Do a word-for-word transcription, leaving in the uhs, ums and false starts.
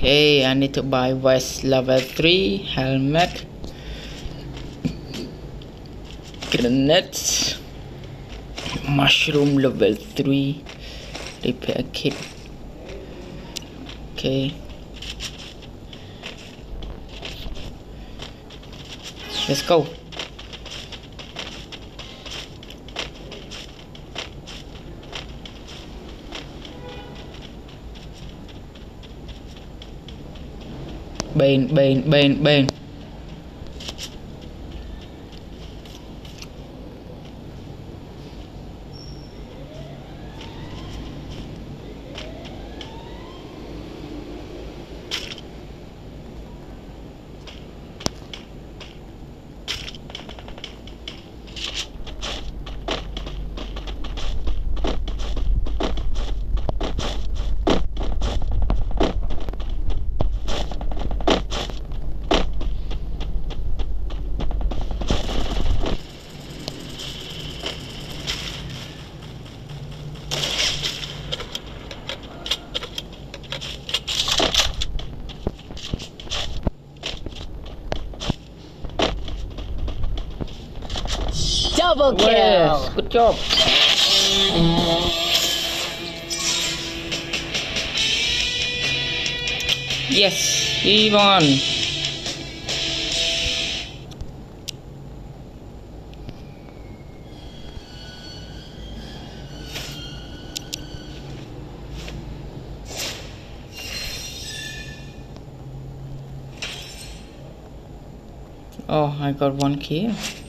Okay, I need to buy vest level three, helmet, grenades, mushroom level three, repair kit. Okay, let's go. Bên bên bên bên Double kill! Yes, good job. Yes, we won. Oh, I got one kill.